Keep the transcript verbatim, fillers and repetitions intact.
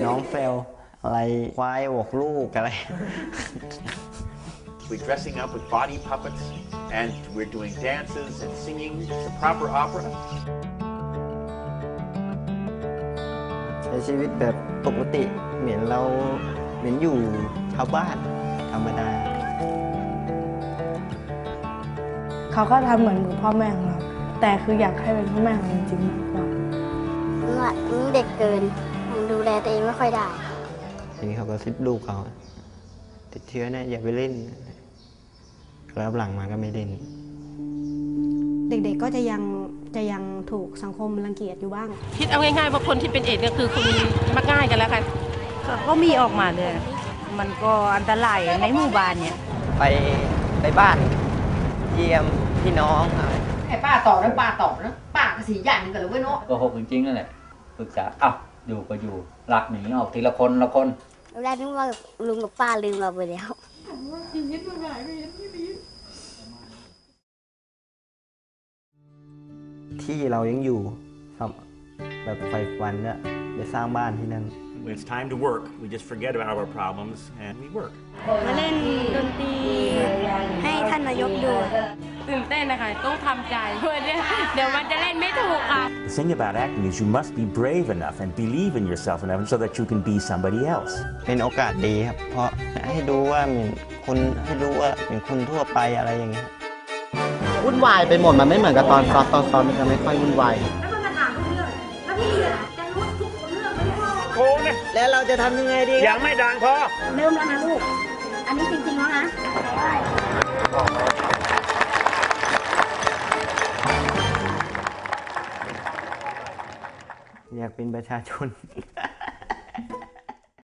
น้องเฟลอะไรควายอกลูกอะไร We're dressing up with body puppets and we're doing dances and singing the proper opera. ใช้ชีวิตแบบปกติเหมือนเราเหมือนอยู่ชาวบ้านธรรมดาเขาก็ทำเหมือนพ่อแม่ของเราแต่คืออยากให้เป็นพ่อแม่ของจริงๆมากกว่ามึงเด็กเกินมึงดูแลตัวเองไม่ค่อยได้ทีนี้เขาก็ซิบลูกเขาติดเชื้อนะอย่าไปเล่นแล้วหลังมาก็ไม่เล่นเด็กๆก็จะยังจะยังถูกสังคมรังเกียจอยู่บ้างคิดเอาง่ายๆว่าคนที่เป็นเอดส์ก็คือคนมักง่ายกันแล้วค่ะก็มีออกมาเลยมันก็อันตรายในหมู่บ้านเนี่ยไปไปบ้านเยี่ยมพี่น้องไอ้ป้าต่อนะป้าต่อนะป้าก็สีอย่างนึงกันเลยเว้ยเนาะก็หกจริงๆนั่นแหละปรึกษาอ้าวอยู่ก็อยู่หลักหนีออกทีละคนละคนเราได้นึกว่าลุงกับป้าลืมเราไปแล้วชีวิตมันหายไปอย่างที่นี้ที่เรายังอยู่แบบไฟฟันเนี่ยไปสร้างบ้านที่นั่น When it's time to work, we just forget about our problems and we work. มาเล่นดนตรีให้ท่านนายกดูตื่นเต้นนะคะต้องทำใจเพื่อเดี๋ยวมันจะเล่นไม่ถูกค่ะ The thing about acting is you must be brave enough and believe in yourself enough so that you can be somebody else. เป็นโอกาสดีครับเพราะให้ดูว่าเหมือนคนให้รู้ว่าเป็นคนทั่วไปอะไรอย่างเงี้ยวุ่นวายไปหมดมันไม่เหมือนกับตอนซ้อมตอนซ้อมมันจะไม่ค่อยวุ่นวายโอ้เนี่ยแล้วเราจะทำยังไงดียังไม่ดังพอเริ่มแล้วนะลูกอันนี้จริงๆแล้วนะอยากเป็นประชาชน